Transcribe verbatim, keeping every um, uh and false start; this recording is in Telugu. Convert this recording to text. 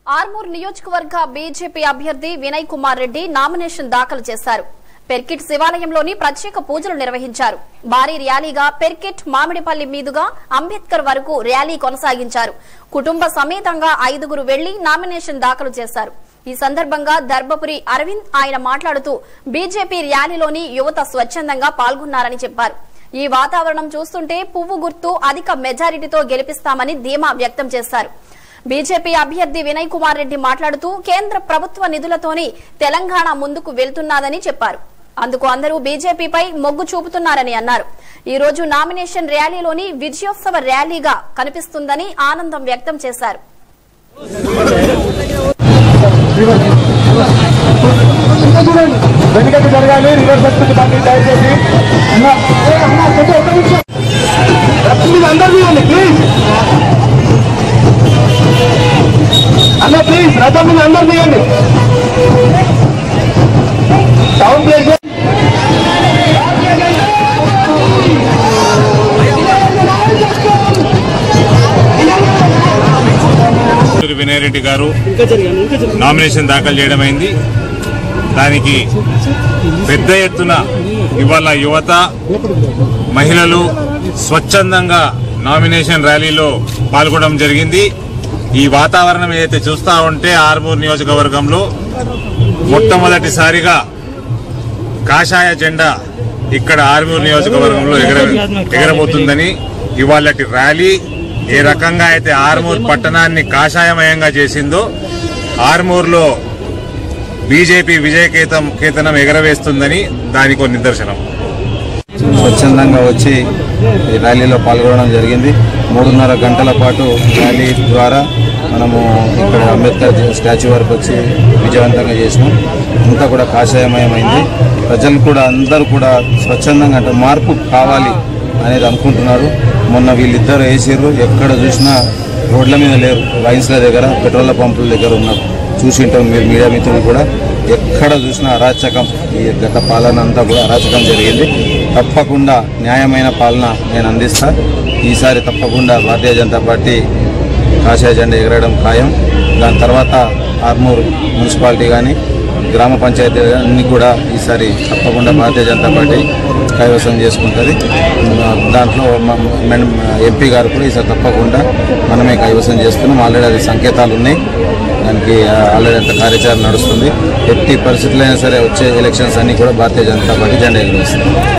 ఆర్మూర్ నియోజకవర్గ బీజేపీ అభ్యర్థి వినయ్ కుమార్ రెడ్డి నామినేషన్ దాఖలు చేశారు. పెర్కిట్ శివాలయంలోని ప్రత్యేక పూజలు నిర్వహించారు. భారీ ర్యాలీగా పెర్కిట్ మామిడిపల్లి మీదుగా అంబేద్కర్ వరకు ర్యాలీ కొనసాగించారు. కుటుంబ సమేతంగా ఐదుగురు వెళ్లి నామినేషన్ దాఖలు చేశారు. ఈ సందర్భంగా దర్భపురి అరవింద్ ఆయన మాట్లాడుతూ బీజేపీ ర్యాలీలోని యువత స్వచ్ఛందంగా పాల్గొన్నారని చెప్పారు. ఈ వాతావరణం చూస్తుంటే పువ్వు గుర్తు అధిక మెజారిటీతో గెలిపిస్తామని ధీమా వ్యక్తం చేశారు. బీజేపీ అభ్యర్థి వినయ్ కుమార్ రెడ్డి మాట్లాడుతూ కేంద్ర ప్రభుత్వ నిధులతోని తెలంగాణ ముందుకు వెళ్తున్నదని చెప్పారు. అందుకు అందరూ బీజేపీపై మొగ్గు చూపుతున్నారని అన్నారు. ఈ రోజు నామినేషన్ ర్యాలీలోని విజయోత్సవ ర్యాలీగా కనిపిస్తుందని ఆనందం వ్యక్తం చేశారు. అన్న ప్లీజ్ రథం మీద అందరు తీయండి. సౌండ్ ప్లేస్ వినయ్ రెడ్డి గారు నామినేషన్ దాఖలు చేయడమైంది. దానికి పెద్ద ఎత్తున ఇవాళ యువత మహిళలు స్వచ్ఛందంగా నామినేషన్ ర్యాలీలో పాల్గొనడం జరిగింది. ఈ వాతావరణం ఏదైతే చూస్తా ఉంటే ఆర్మూర్ నియోజకవర్గంలో మొట్టమొదటిసారిగా కాషాయ జెండా ఇక్కడ ఆర్మూర్ నియోజకవర్గంలో ఎగర ఎగరబోతుందని ఇవాళటి ర్యాలీ ఏ రకంగా అయితే ఆర్మూర్ పట్టణాన్ని కాషాయమయంగా చేసిందో ఆర్మూర్లో బీజేపీ విజయకేతం కేతనం ఎగరవేస్తుందని దానికి ఒక నిదర్శనం. స్వచ్ఛందంగా వచ్చి ఈ ర్యాలీలో పాల్గొనడం జరిగింది. మూడున్నర గంటల పాటు ర్యాలీ ద్వారా మనము ఇక్కడ అంబేద్కర్ స్టాచ్యూ వరకు వచ్చి విజయవంతంగా చేసినాం. అంతా కూడా కాషాయమయమైంది. ప్రజలు కూడా అందరూ కూడా స్వచ్ఛందంగా అంటే మార్పు కావాలి అనేది అనుకుంటున్నారు. మొన్న వీళ్ళిద్దరు వేసారు, ఎక్కడ చూసినా రోడ్ల మీద లేరు, లైన్స్ల దగ్గర పెట్రోల్ పంపుల దగ్గర ఉన్నారు. చూసి ఉంటాం మీరు మీడియా మిత్రులు కూడా. ఎక్కడ చూసినా అరాచకం, ఈ గత పాలన అంతా కూడా అరాచకం జరిగింది. తప్పకుండా న్యాయమైన పాలన నేను అందిస్తా. ఈసారి తప్పకుండా భారతీయ జనతా పార్టీ కాషాయ జెండా ఎగరడం ఖాయం. దాని తర్వాత ఆర్మూర్ మున్సిపాలిటీ కానీ గ్రామ పంచాయతీ అన్ని కూడా ఈసారి తప్పకుండా భారతీయ జనతా పార్టీ కైవసం చేసుకుంటుంది. దాంట్లో ఎంపీ గారు కూడా ఈసారి తప్పకుండా మనమే కైవసం చేస్తున్నాం. ఆల్రెడీ అది సంకేతాలు ఉన్నాయి, దానికి ఆల్రెడీ అంత కార్యాచరణ నడుస్తుంది. ఎట్టి పరిస్థితులైనా సరే వచ్చే ఎలక్షన్స్ అన్ని కూడా భారతీయ జనతా పార్టీ జెండా ఎగరేస్తుంది.